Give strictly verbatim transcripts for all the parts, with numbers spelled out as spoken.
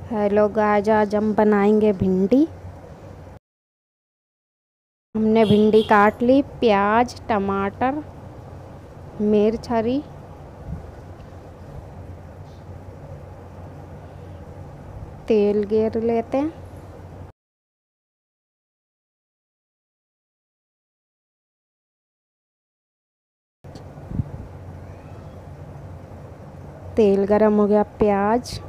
Hello guys, आज हम बनाएंगे भिंडी। हमने भिंडी काट ली, प्याज, टमाटर, मिर्च हरी, तेल गेर लेते हैं। तेल गरम हो गया, प्याज,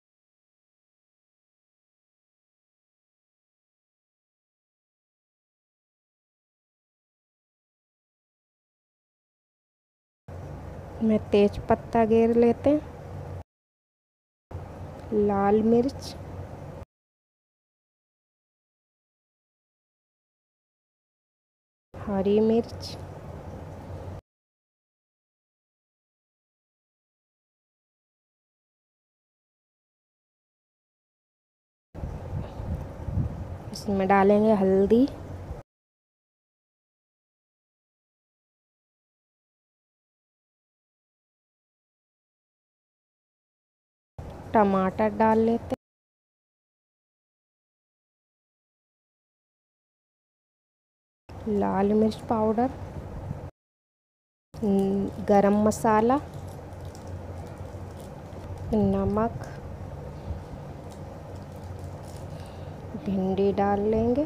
में तेज पत्ता गेर लेते हैं, लाल मिर्च, हरी मिर्च, इसमें डालेंगे हल्दी, टमाटर डाल लेते हैं, लाल मिर्च पाउडर, गरम मसाला, नमक, भिंडी डाल लेंगे,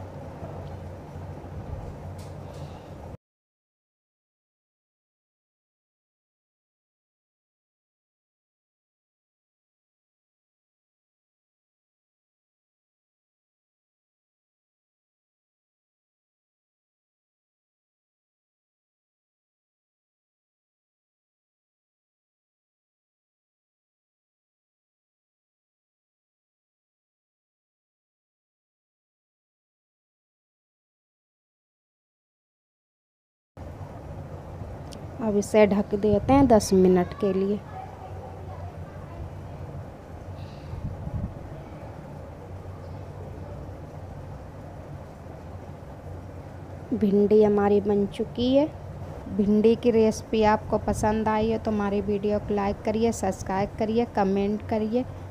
अब इसे ढक देते हैं दस मिनट के लिए। भिंडी हमारी बन चुकी है। भिंडी की रेसिपी आपको पसंद आई है तो हमारी वीडियो को लाइक करिए, सब्सक्राइब करिए, कमेंट करिए।